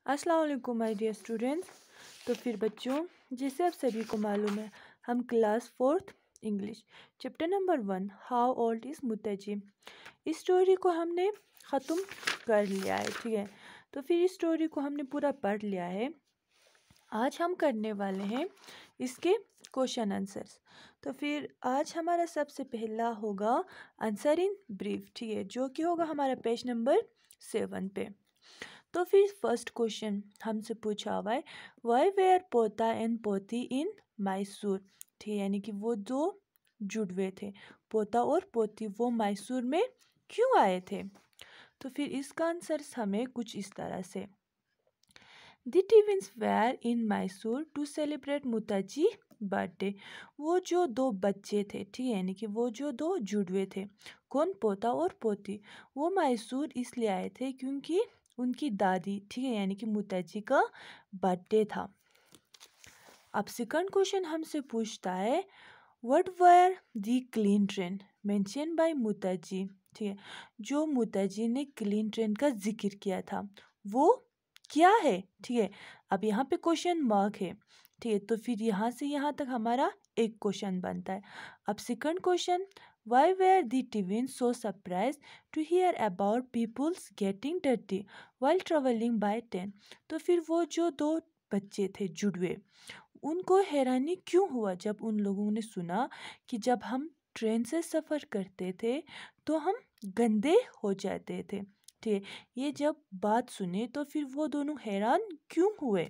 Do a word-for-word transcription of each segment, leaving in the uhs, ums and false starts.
अस्सलाम वालेकुम my dear students. तो फिर बच्चों, जैसे आप सभी को मालूम है, हम class fourth English chapter number one how old is Muttaji, इस स्टोरी को हमने ख़त्म कर लिया है। ठीक है, तो फिर इस स्टोरी को हमने पूरा पढ़ लिया है। आज हम करने वाले हैं इसके क्वेश्चन आंसर्स। तो फिर आज हमारा सबसे पहला होगा आंसर इन ब्रीफ। ठीक है, जो कि होगा हमारा पेज नंबर सेवन पे। तो फिर फर्स्ट क्वेश्चन हमसे पूछा हुआ है, वाई वेयर पोता एंड पोती इन मैसूर। ठीक है, यानी कि वो दो जुड़वे थे, पोता और पोती, वो मैसूर में क्यों आए थे। तो फिर इसका आंसर हमें कुछ इस तरह से, the twins were in Mysore to celebrate Muttaji birthday. वो जो दो बच्चे थे, ठीक है, यानी कि वो जो दो जुड़वे थे, कौन, पोता और पोती, वो मैसूर इसलिए आए थे क्योंकि उनकी दादी, ठीक है, यानी कि मुताजी का बर्थडे था। अब सेकंड क्वेश्चन हमसे पूछता है, what were the clean train mentioned by Muttaji. ठीक है, जो मुताजी ने क्लीन ट्रेन का जिक्र किया था वो क्या है। ठीक है, अब यहाँ पे क्वेश्चन मार्क है। ठीक है, तो फिर यहाँ से यहाँ तक हमारा एक क्वेश्चन बनता है। अब second question, why were the twins so surprise to hear about peoples getting dirty while travelling by train. तो फिर वो जो दो बच्चे थे जुड़वे, उनको हैरानी क्यों हुआ जब उन लोगों ने सुना कि जब हम ट्रेन से सफ़र करते थे तो हम गंदे हो जाते थे। ठीक है, ये जब बात सुने तो फिर वो दोनों हैरान क्यों हुए।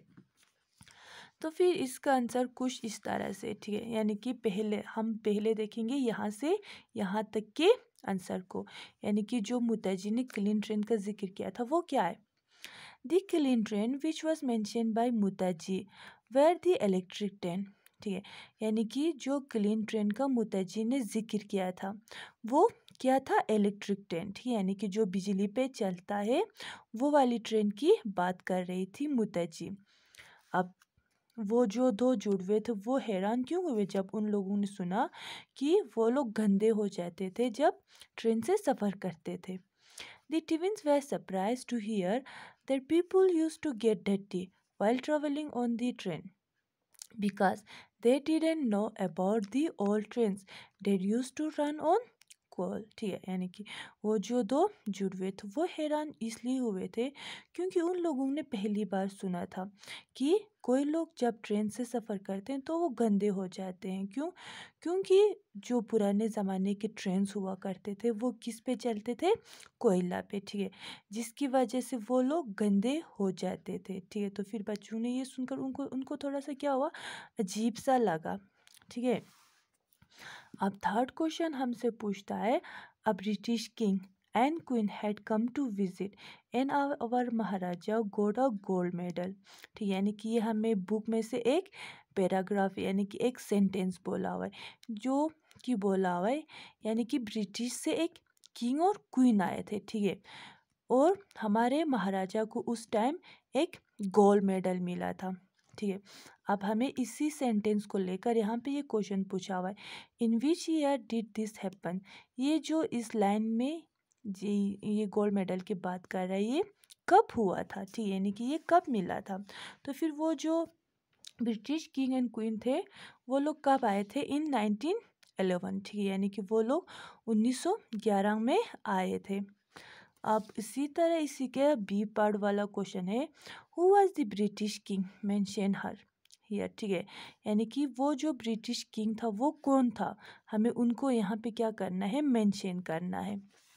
तो फिर इसका आंसर कुछ इस तरह से, ठीक है, यानी कि पहले हम पहले देखेंगे यहाँ से यहाँ तक के आंसर को, यानी कि जो मुताजी ने क्लीन ट्रेन का जिक्र किया था वो क्या है। The clean train which was mentioned by Muttaji were the electric train. ठीक है, यानी कि जो क्लीन ट्रेन का मुताजी ने जिक्र किया था वो क्या था, इलेक्ट्रिक ट्रेन। ठीक है, यानी कि जो बिजली पे चलता है वो वाली ट्रेन की बात कर रही थी मुताजी। अब वो जो दो जुड़वे थे वो हैरान क्यों हुए जब उन लोगों ने सुना कि वो लोग गंदे हो जाते थे जब ट्रेन से सफ़र करते थे। The twins were surprised to hear that people used to get dirty while traveling on the train because they didn't know about the old trains that used to run on coal। ठीक है, यानी कि वो जो दो जुड़वे थे वो हैरान इसलिए हुए थे क्योंकि उन लोगों ने पहली बार सुना था कि कोई लोग जब ट्रेन से सफ़र करते हैं तो वो गंदे हो जाते हैं। क्यों? क्योंकि जो पुराने ज़माने के ट्रेन्स हुआ करते थे वो किस पे चलते थे, कोयला पे। ठीक है, जिसकी वजह से वो लोग गंदे हो जाते थे। ठीक है, तो फिर बच्चों ने ये सुनकर उनको उनको थोड़ा सा क्या हुआ, अजीब सा लगा। ठीक है, अब थर्ड क्वेश्चन हमसे पूछता है, a British king and queen had come to visit and our maharaja got a gold medal. ठीक, यानी कि ये हमें बुक में से एक पैराग्राफ यानी कि एक सेंटेंस बोला हुआ है, जो कि बोला हुआ है यानी कि ब्रिटिश से एक किंग और क्वीन आए थे। ठीक है, और हमारे महाराजा को उस टाइम एक गोल्ड मेडल मिला था। ठीक है, अब हमें इसी सेंटेंस को लेकर यहाँ पे ये क्वेश्चन पूछा हुआ है, in which year did this happen. ये जो इस लाइन में जी ये गोल्ड मेडल की बात कर रहा है, ये कब हुआ था। ठीक है, यानी कि ये कब मिला था। तो फिर वो जो ब्रिटिश किंग एंड क्वीन थे वो लोग कब आए थे, इन नाइनटीन एलेवन। ठीक है, यानी कि वो लोग उन्नीस सौ ग्यारह में आए थे। अब इसी तरह इसी के बी पार्ट वाला क्वेश्चन है, who was the British king mentioned her here. ठीक है, यानी कि वो जो ब्रिटिश किंग था वो कौन था, हमें उनको यहाँ पे क्या करना है, मेंशन करना है।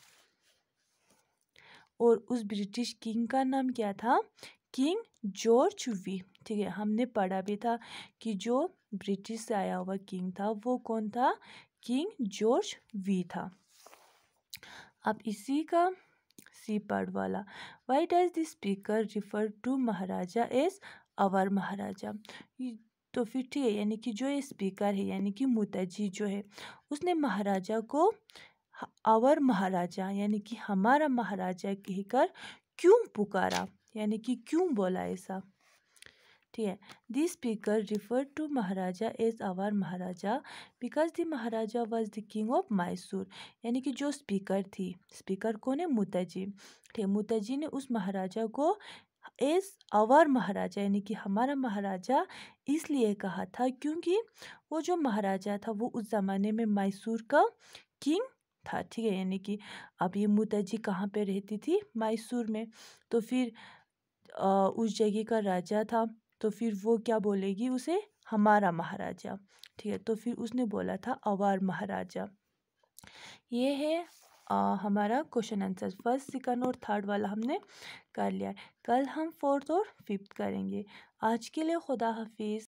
और उस ब्रिटिश किंग का नाम क्या था, किंग जॉर्ज वी। ठीक है, हमने पढ़ा भी था कि जो ब्रिटिश से आया हुआ किंग था वो कौन था, किंग जॉर्ज वी था। अब इसी का सी पार्ट वाला, why does the speaker refer to maharaja as our maharaja. तो फिर ठीक है, यानी कि जो ये स्पीकर है यानी कि मुताजी जो है उसने महाराजा को अवर महाराजा यानी कि हमारा महाराजा कहकर क्यों पुकारा, यानी कि क्यों बोला ऐसा। ठीक है, the speaker refer to maharaja as our maharaja because the maharaja was the king of Mysore. यानी कि जो स्पीकर थी, स्पीकर कौन है, मुताजी। ठीक है, मुताजी ने उस महाराजा को एज आवर महाराजा, यानी कि हमारा महाराजा इसलिए कहा था क्योंकि वो जो महाराजा था वो उस ज़माने में मैसूर का किंग था, ठीक है। यानी कि अब ये मुतज्जी कहाँ पे रहती थी? मैसूर में। तो फिर आ, उस जगह का राजा था, तो फिर वो क्या बोलेगी उसे? हमारा महाराजा, ठीक है। तो फिर उसने बोला था आवर महाराजा। ये है आ, हमारा क्वेश्चन आंसर। फर्स्ट, सेकंड और थर्ड वाला हमने कर लिया। कल हम फोर्थ और फिफ्थ करेंगे। आज के लिए खुदा हाफिज़।